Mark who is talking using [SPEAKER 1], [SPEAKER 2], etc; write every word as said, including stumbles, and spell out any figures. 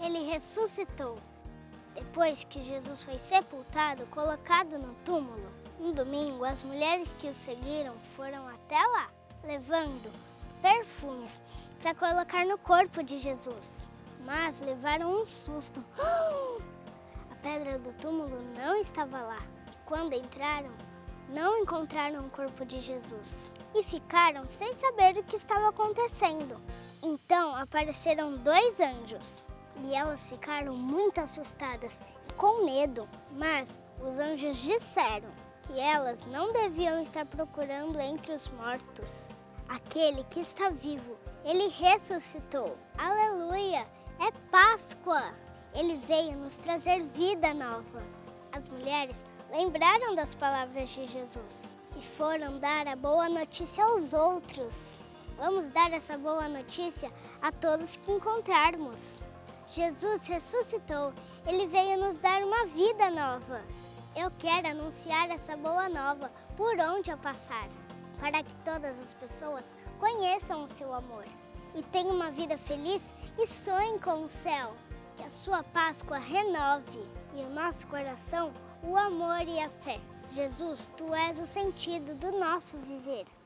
[SPEAKER 1] ele ressuscitou. Depois que Jesus foi sepultado, colocado no túmulo, no domingo, as mulheres que o seguiram foram até lá, levando perfumes para colocar no corpo de Jesus. Mas levaram um susto. A pedra do túmulo não estava lá. Quando entraram, não encontraram o corpo de Jesus e ficaram sem saber o que estava acontecendo. Então apareceram dois anjos e elas ficaram muito assustadas e com medo. Mas os anjos disseram que elas não deviam estar procurando entre os mortos aquele que está vivo. Ele ressuscitou. Aleluia! É Páscoa! Ele veio nos trazer vida nova. As mulheres lembraram das palavras de Jesus e foram dar a boa notícia aos outros. Vamos dar essa boa notícia a todos que encontrarmos. Jesus ressuscitou. Ele veio nos dar uma vida nova. Eu quero anunciar essa boa nova por onde eu passar, para que todas as pessoas conheçam o seu amor e tenham uma vida feliz e sonhem com o céu. Que a sua Páscoa renove e o nosso coração o amor e a fé. Jesus, tu és o sentido do nosso viver.